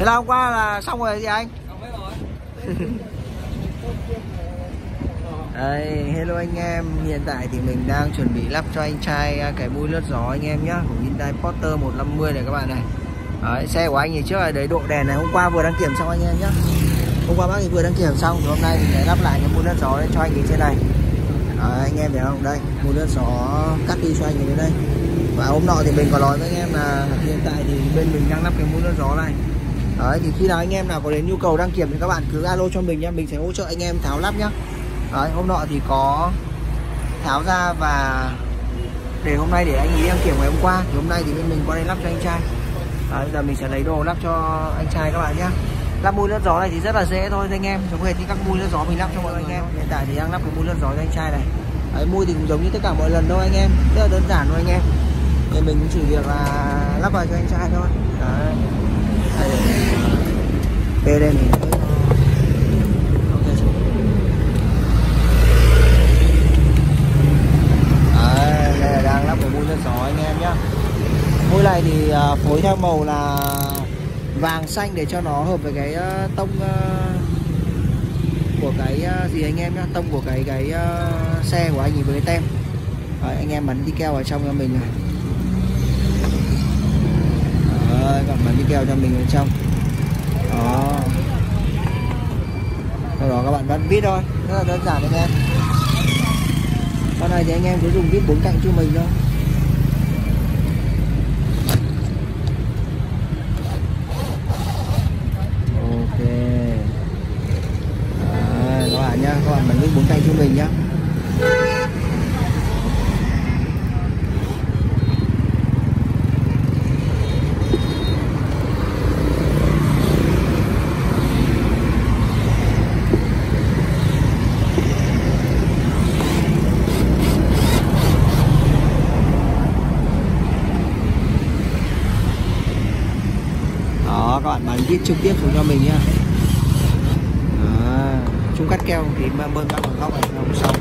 Thế là hôm qua là xong rồi gì anh? Xong hết rồi. Đây, hello anh em, hiện tại thì mình đang chuẩn bị lắp cho anh trai cái mui lướt gió anh em nhá, của Hyundai Porter 150 này các bạn này. Đấy, xe của anh thì trước là đấy độ đèn này, hôm qua vừa đăng kiểm xong anh em nhá. Hôm qua bác thì vừa đăng kiểm xong, thì hôm nay thì sẽ lắp lại cái mui lướt gió cho anh ấy trên này. Đấy, anh em thấy không? Đây, mui lướt gió cắt đi cho anh ấy đến đây. Và hôm nọ thì mình có nói với anh em là hiện tại thì bên mình đang lắp cái mui lướt gió này. Đấy, thì khi nào anh em nào có đến nhu cầu đăng kiểm thì các bạn cứ alo cho mình nhá, mình sẽ hỗ trợ anh em tháo lắp nhá. Đấy, hôm nọ thì có tháo ra và để hôm nay để anh ấy đăng kiểm ngày hôm qua, thì hôm nay thì bên mình qua đây lắp cho anh trai. Đấy, giờ mình sẽ lấy đồ lắp cho anh trai các bạn nhá. Lắp mui lướt gió này thì rất là dễ thôi anh em, giống hệt như các mui lướt gió mình lắp cho mọi người anh em. Hiện tại thì đang lắp cái mui lướt gió cho anh trai này. Đấy, mui thì cũng giống như tất cả mọi lần thôi anh em, rất là đơn giản thôi anh em. Thì mình cũng chỉ việc là lắp vào cho anh trai thôi. Đấy. Đây, đây mình đang lắp cái mui lướt gió anh em nhá. Mui này thì phối theo màu là vàng xanh để cho nó hợp với cái tông của cái gì anh em nhá, tông của cái xe của anh ấy với cái tem. Đấy, anh em bắn đi keo vào trong cho mình này. Đấy, các bạn bắn đi keo cho mình vào trong. Đó. Sau đó các bạn bắn vít thôi, rất là đơn giản anh em. Con này thì anh em cứ dùng vít 4 cạnh cho mình thôi. Ok. Đấy, các bạn nhá, các bạn bắn vít 4 cạnh cho mình nhá. Các bạn bắn vít trực tiếp xuống cho mình nhá. Chung cắt keo thì bơm các bằng góc này không xong.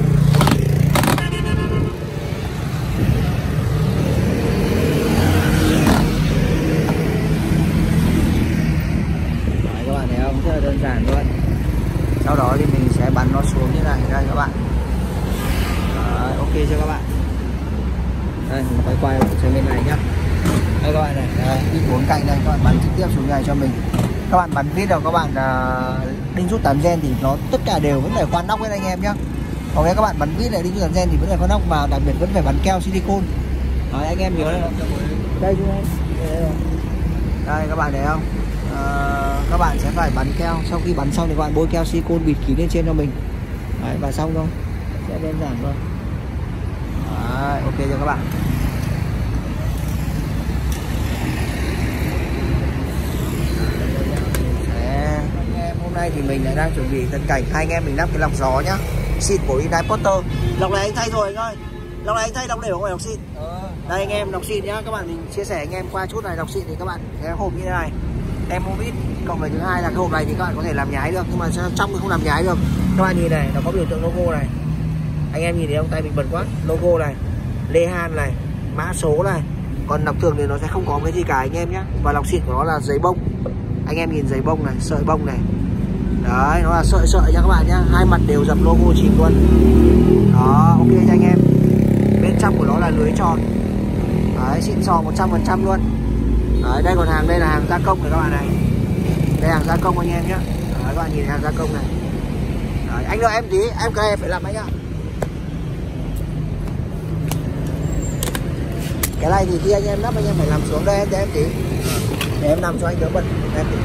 Đấy, các bạn thấy không, rất là đơn giản luôn. Sau đó thì mình sẽ bắn nó xuống như này đây các bạn. Đấy, ok chưa các bạn. Đây mình quay sang bên này nhá. Đây các bạn này, vít 4 cạnh đây, các bạn bắn trực tiếp xuống này cho mình. Các bạn bắn vít đâu các bạn đinh rút 8 gen thì nó tất cả đều vẫn phải khoan nóc với anh em nhá. Còn các bạn bắn vít này đinh rút 8 gen thì vẫn phải khoan nóc, mà đặc biệt vẫn phải bắn keo silicon. Đấy, anh em nhớ đây. Đây chú em. Đây các bạn thấy không? Các bạn sẽ phải bắn keo, sau khi bắn xong thì các bạn bôi keo silicon bịt kín lên trên cho mình. Đấy, và xong thôi. Sẽ đơn giản thôi. Đấy, ok chưa các bạn. Hôm nay thì mình lại đang chuẩn bị tận cảnh hai anh em mình lắp cái lọc gió nhá, xịn của Hyundai Porter. Lọc này anh thay rồi anh ơi, lọc này anh thay, lọc để không phải lọc xịn. Đây anh em, lọc xịn nhá, các bạn mình chia sẻ anh em qua chút này. Lọc xịn thì các bạn cái hộp như thế này, tem vít, cộng với thứ hai là cái hộp này thì các bạn có thể làm nhái được, nhưng mà trong thì không làm nhái được. Các bạn nhìn này, nó có biểu tượng logo này, anh em nhìn thấy không, tay mình bật quá, logo này, Lê Han này, mã số này. Còn lọc thường thì nó sẽ không có cái gì cả anh em nhé. Và lọc xịn của nó là giấy bông, anh em nhìn giấy bông này, sợi bông này. Đấy, nó là sợi nha các bạn nhá, hai mặt đều dập logo chìm luôn. Đó, ok cho anh em. Bên trong của nó là lưới tròn. Đấy, xịn sò 100% luôn. Đấy, đây còn hàng, đây là hàng gia công này các bạn này. Đây hàng gia công anh em nhá. Đấy, các bạn nhìn hàng gia công này. Đấy, anh đợi em tí, em cái này phải làm anh ạ. Cái này thì khi anh em lắp anh em phải làm xuống đây em, để em tí. Để em làm cho anh đỡ bật em tí.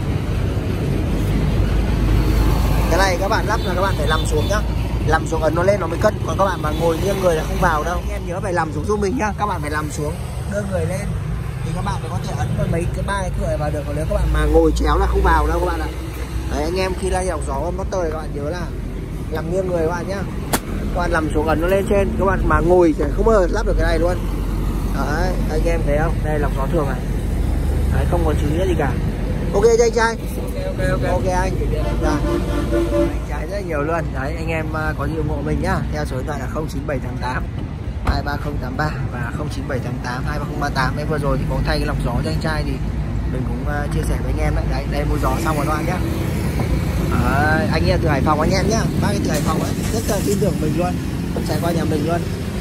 Cái này các bạn lắp là các bạn phải nằm xuống nhá, nằm xuống ấn nó lên nó mới cân. Còn các bạn mà ngồi nghiêng người là không vào đâu. Anh em nhớ phải nằm xuống giúp mình nhá, các bạn phải nằm xuống đưa người lên thì các bạn mới có thể ấn vào mấy cái ba cái cửa này vào được. Còn nếu các bạn mà ngồi chéo là không vào đâu các bạn ạ. Đấy, anh em khi lay lọc gió motor này các bạn nhớ là nằm nghiêng người các bạn nhá, các bạn nằm xuống ấn nó lên trên. Các bạn mà ngồi thì không bao giờ lắp được cái này luôn. Đấy, anh em thấy không, đây lọc gió thường này. Đấy, không có chữ gì cả. Ok cho anh trai. Ok anh. Dạ. Anh trai rất nhiều luôn. Đấy, anh em có gì ủng hộ mình nhá. Theo số điện thoại là 0978 23083 và 0978 23038. Em vừa rồi thì có thay cái lọc gió cho anh trai thì mình cũng chia sẻ với anh em đấy. Đây mua giò xong rồi các bạn nhé. Anh em từ Hải Phòng anh em nhá, bác ấy từ Hải Phòng ấy rất là tin tưởng mình luôn, chạy qua nhà mình luôn.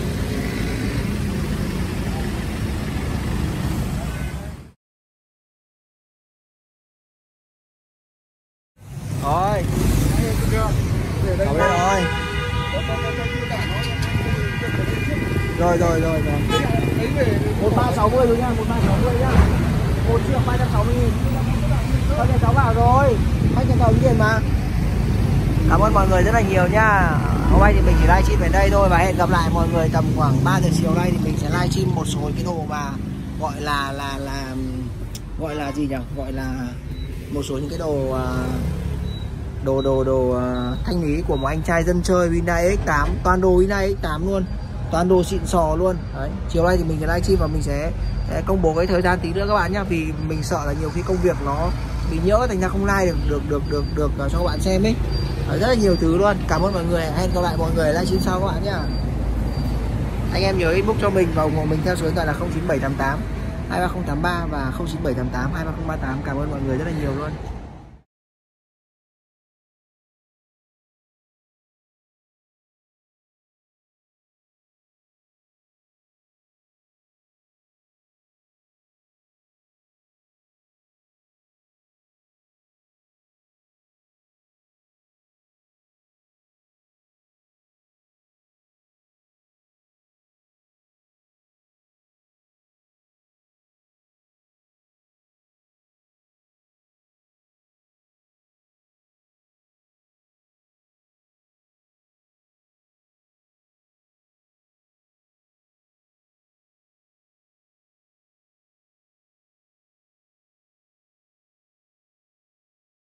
Rồi rồi 1360 rồi nha, 1360 nhá, 1.360.000. Thôi nhà cháu vào rồi, khách nhà cháu tiền mà. Cảm ơn mọi người rất là nhiều nha. Hôm nay thì mình chỉ livestream về đây thôi và hẹn gặp lại mọi người tầm khoảng 3 giờ chiều nay thì mình sẽ livestream một số cái đồ mà gọi là gì nhỉ? Gọi là một số những cái đồ thanh lý của một anh trai dân chơi Hyundai X8, toàn đồ Hyundai X8 luôn, toàn đồ xịn sò luôn. Đấy, chiều nay thì mình sẽ livestream và mình sẽ công bố cái thời gian tí nữa các bạn nhá, vì mình sợ là nhiều khi công việc nó bị nhỡ thành ra không live được cho các bạn xem ấy. Rất là nhiều thứ luôn. Cảm ơn mọi người, hẹn gặp lại mọi người livestream sau các bạn nhá. Anh em nhớ inbox cho mình và ủng hộ mình theo số điện thoại là 09788 23083 và 09788 23038. Cảm ơn mọi người rất là nhiều luôn.